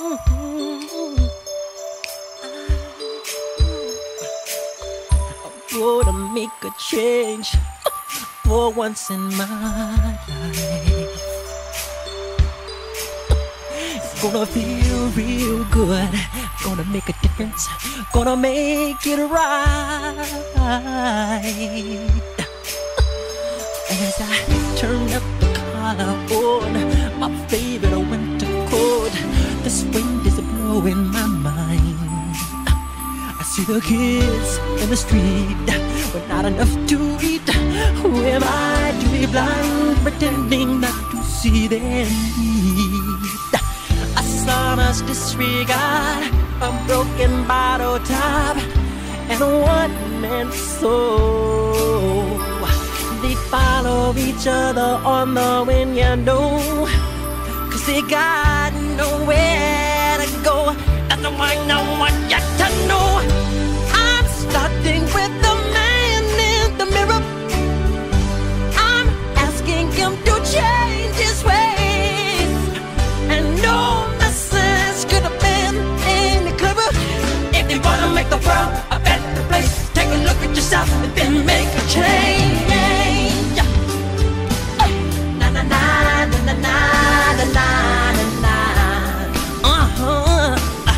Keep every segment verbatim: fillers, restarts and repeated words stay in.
Gonna make a change for once in my life. It's gonna feel real good. Gonna make a difference. Gonna make it right. As I turn up the collar on my favorite winter coat, this wind is blowing my mind. I see the kids in the street with not enough to eat. Who am I to be blind, pretending not to see their need? A sonorous disregard, a broken bottle top, and a one-man soul. They follow each other on the wind, you know, 'cause they got nowhere to go. That's why I want you to know I'm starting with the man in the mirror. I'm asking him to change his ways, and no message could have been any clearer. If you wanna make the world a better place, take a look at yourself and then make a change. Na na na na na na na na na. Uh-huh.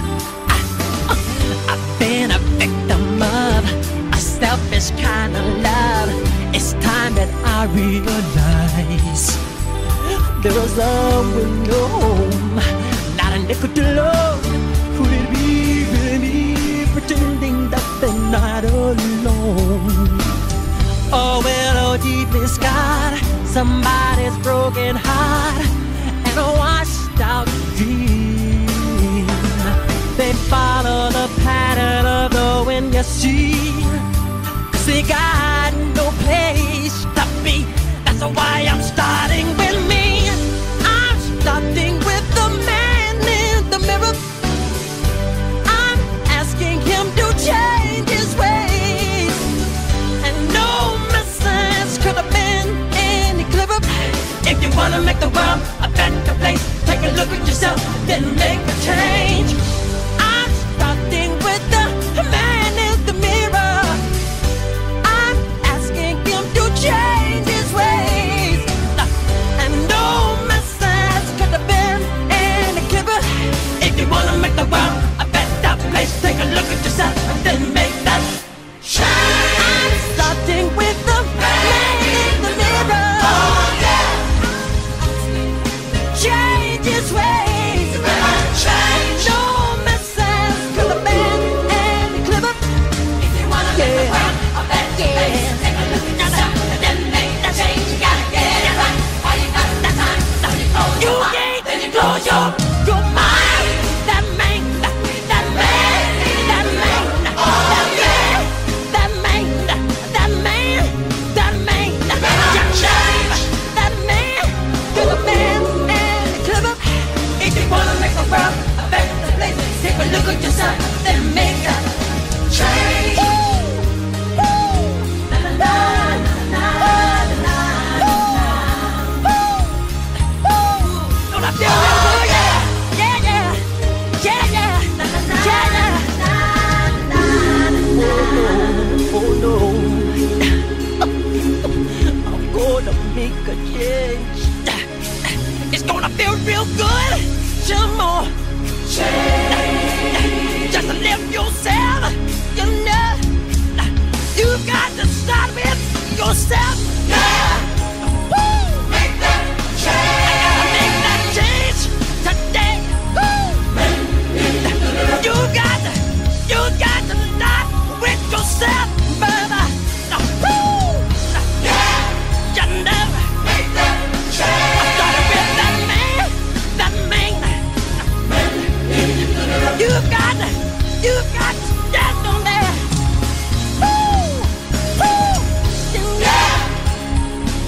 I've been a victim of a selfish kind of love. It's time that I realize there is love with no home, not a nickel to love. Could it be really pretending that they're not alone? Oh well, oh deep in sky, somebody's broken heart and a washed out dream. They follow the pattern of the wind, you see, 'cause they got no place to be. That's why I'm starting with me. I'm starting with the man in the mirror. I'm asking him to change his ways, and no message could have been any clearer. If you wanna make the world a better place, take a look at yourself, then make a change. I'm starting with the man in the mirror. I'm asking him to change his ways, and no message could have been any clearer. If you wanna make the world a better place, take a look at yourself and then make that change. I'm starting with the man in the mirror. Oh yeah. Change his ways. Change. No message could have been any clearer. If you wanna make the world a better place, take a look at yourself and then make that change. You gotta get it right while you got that time. Now you close your mind, then you close your your mind. That man, that that man, that man, that man, that man, that man, that man, that man, that man could have been any clearer. If you wanna make the world a better place, take a look at yourself, then make that change. Na na na na na na na. Don't I feel real good? Yeah, yeah, yeah, yeah, yeah, na na na na na na. Oh no, I'm gonna make a change. It's gonna feel real good. Some more change. Just live yourself. You know, you got to start with yourself. Yeah. Woo. Make that change. I gotta make that change today. Woo. You got to, you got to start with yourself, brother. Woo. Yeah. You know, make that change. I started with that man, that man. You got to, you got to stand on there. Woo, woo, yeah.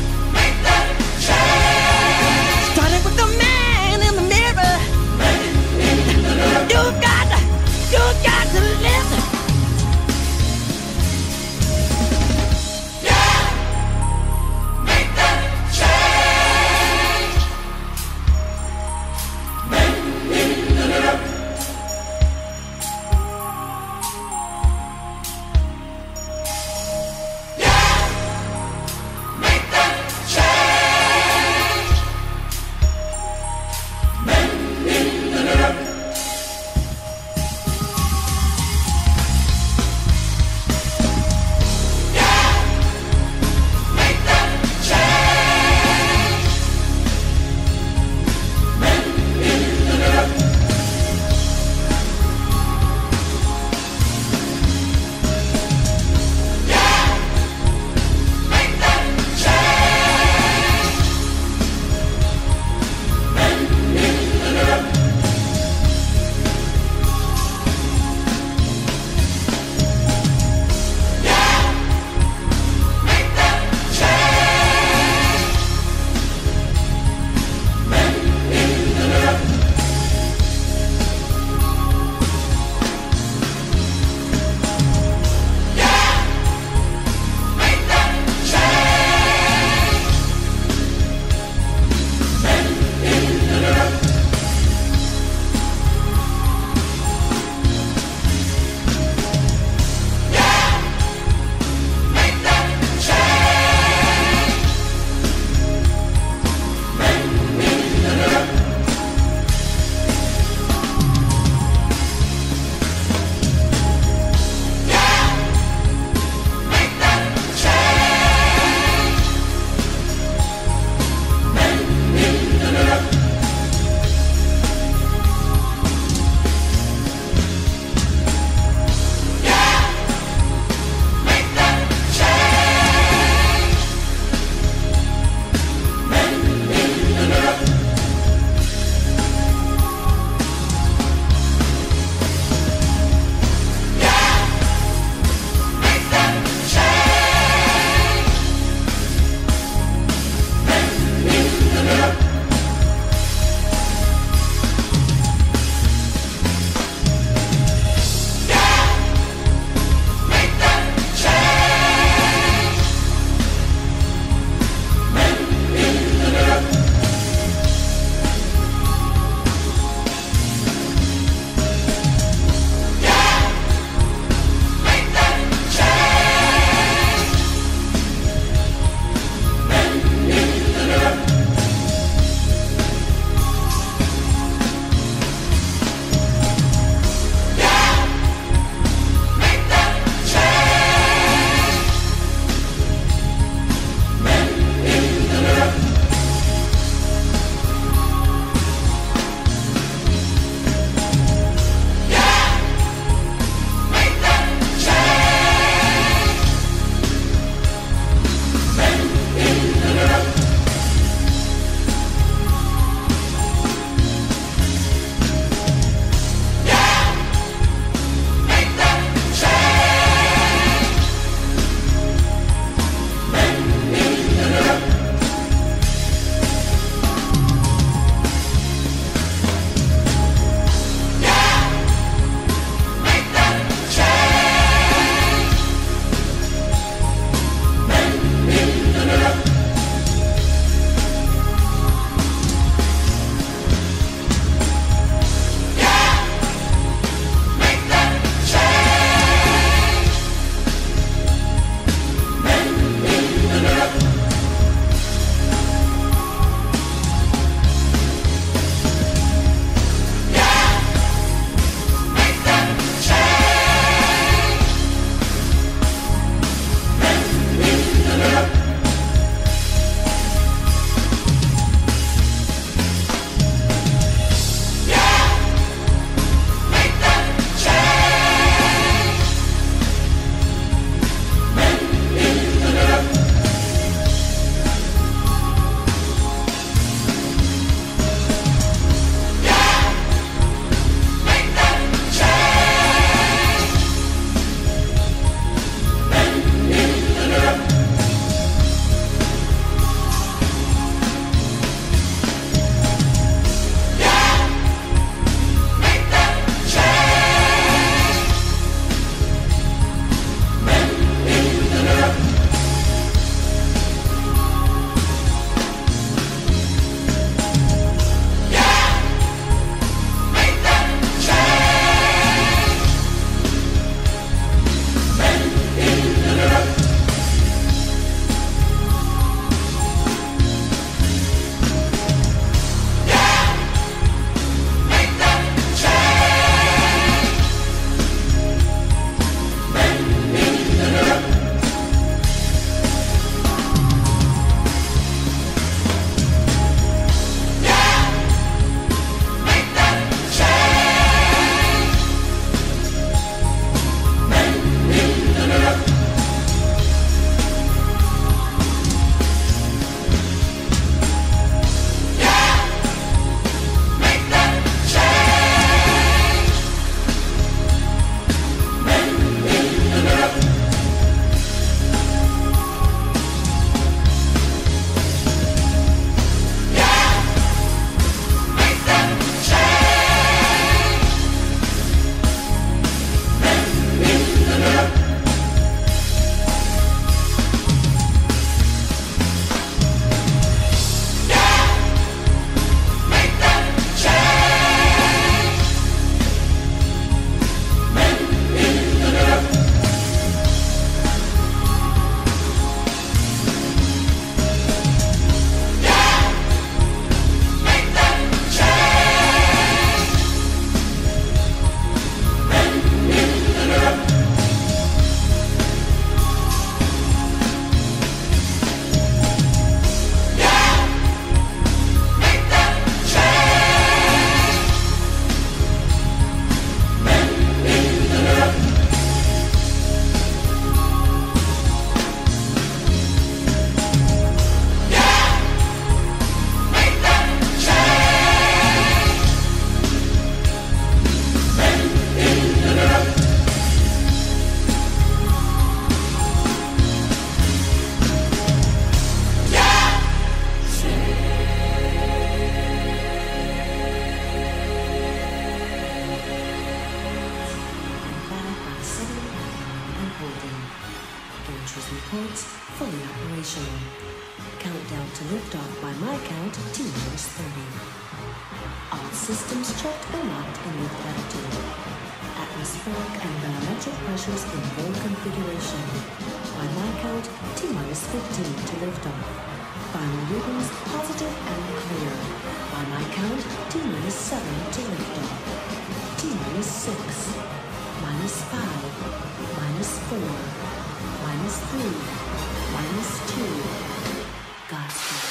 operational. Countdown to liftoff by my count, T minus thirty. All systems checked and locked in with latitude. Atmospheric and barometric pressures in full configuration. By my count, T minus fifteen to liftoff. Final readings positive and clear. By my count, T minus seven to liftoff. T minus six. Minus five. Minus four. Minus three. Minus two. Godspeed.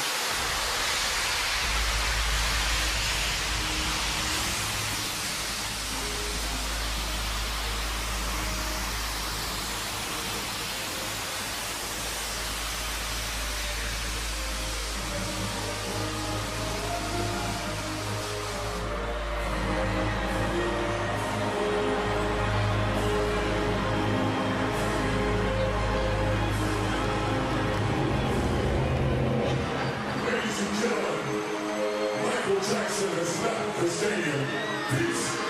Jackson has left the stadium. Peace.